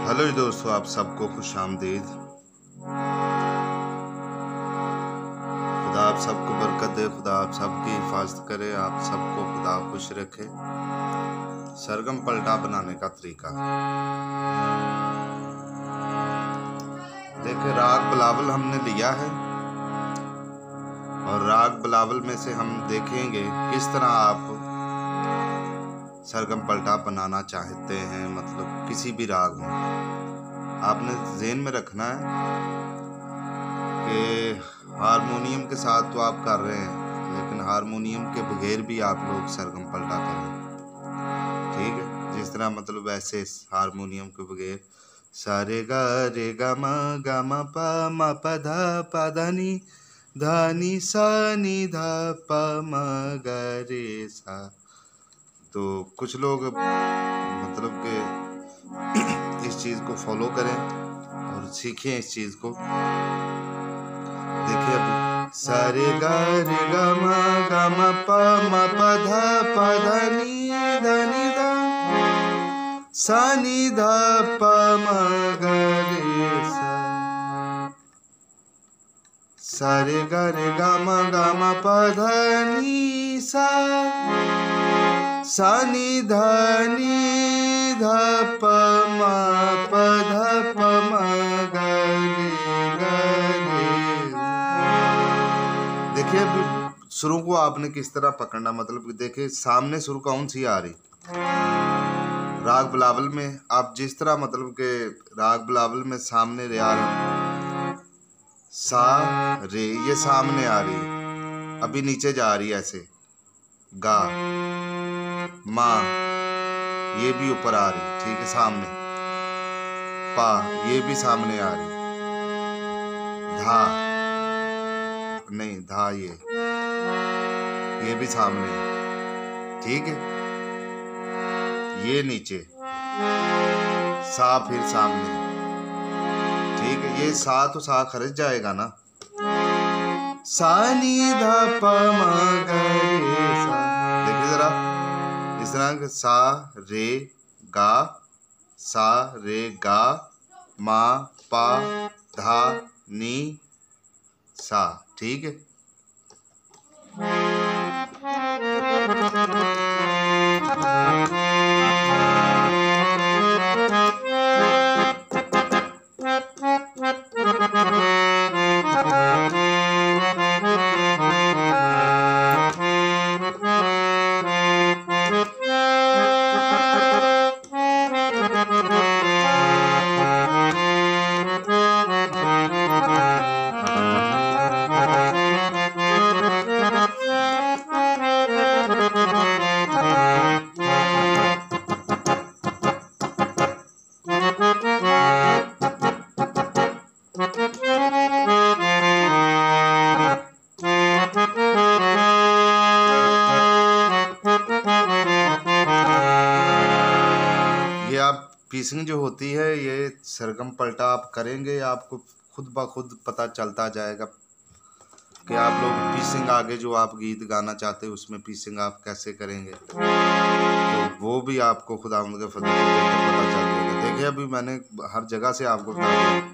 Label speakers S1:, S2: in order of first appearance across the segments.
S1: Hello जी दोस्तों, आप सबको खुश आमदीद। खुदा आप सबको बरकत दे, खुदा आप सबकी हिफाजत करे, आप सबको खुदा खुश रखे। सरगम पलटा बनाने का तरीका देखिए, राग बिलावल हमने लिया है और राग बिलावल में से हम देखेंगे किस तरह आप सरगम पलटा बनाना चाहते हैं। मतलब किसी भी राग में आपने ज़हन में रखना है कि हारमोनियम के साथ तो आप कर रहे हैं, लेकिन हारमोनियम के बगैर भी आप लोग सरगम पलटा करें। ठीक है, जिस तरह मतलब ऐसे हारमोनियम के बगैर सारे गा रे गा मा पा धा नी धा नी सा नी धा पा मा गा रे सा। तो कुछ लोग मतलब के इस चीज़ को फॉलो करें और सीखें इस चीज़ को। देखिए अब सारे गा रे गा मा पा धा नी धा सा नी धा पा मा गा रे सा। सारे गा रे गा मा पा धा नी सा नी धा प मा प धा प मा गा रे। देखिए सुरों को आपने किस तरह पकड़ना, मतलब देखिए सामने सुर कौन सी आ रही। राग बिलावल में आप जिस तरह मतलब के राग बिलावल में सामने रे आ रहा, सा रे ये सामने आ रही है, अभी नीचे जा रही है ऐसे। गा मा ये भी ऊपर आ रही, ठीक है, सामने। पा ये भी सामने आ रही। धा नहीं, धा ये भी सामने, ठीक है। ये नीचे सा फिर सामने, ठीक है। ये सा तो सा खर्च जाएगा ना। सा नी धा प मा गा रे सा। देखिए जरा इस तरह सा रे गा, सा रे गा मा पा धा नी सा, ठीक है। पीसिंग जो होती है, ये सरगम पलटा आप करेंगे आपको खुद ब खुद पता चलता जाएगा कि आप लोग पीसिंग आगे जो आप गीत गाना चाहते हैं उसमें पीसिंग आप कैसे करेंगे, तो वो भी आपको खुदावंद के फजल से पता चल जाएगा। देखिए अभी मैंने हर जगह से आपको बता दिया।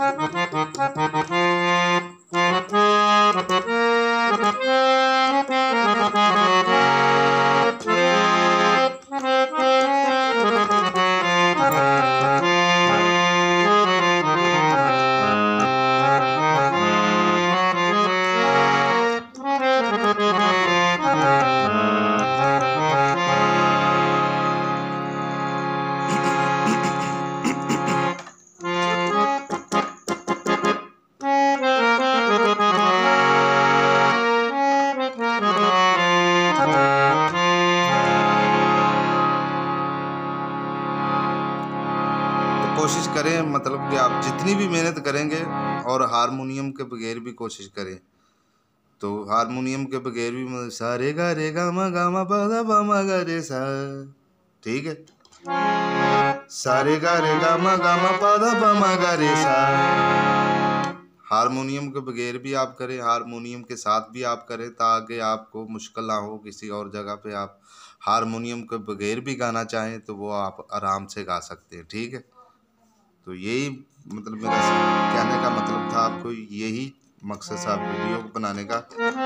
S1: कोशिश करें मतलब कि आप जितनी भी मेहनत करेंगे और हारमोनियम के बगैर भी कोशिश करें, तो हारमोनियम के बगैर भी सा रे गा मा पा गा रे सा, ठीक है। सा रे गा मा पा मा गा रे सा। हारमोनियम के बगैर भी आप करें, हारमोनियम के साथ भी आप करें, ताकि आपको मुश्किल ना हो। किसी और जगह पे आप हारमोनियम के बगैर भी गाना चाहें तो वो आप आराम से गा सकते हैं, ठीक है। तो यही मतलब मेरा कहने का मतलब था आपको, यही मकसद था वीडियो बनाने का।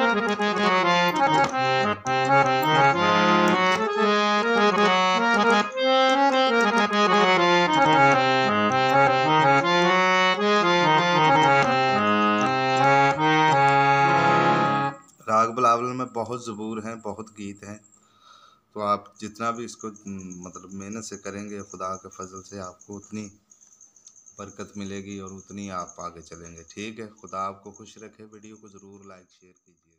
S1: राग बिलावल में बहुत ज़बूर हैं, बहुत गीत हैं, तो आप जितना भी इसको मतलब मेहनत से करेंगे, खुदा के फजल से आपको उतनी बरकत मिलेगी और उतनी आप आगे चलेंगे। ठीक है, खुदा आपको खुश रखे। वीडियो को ज़रूर लाइक शेयर कीजिए।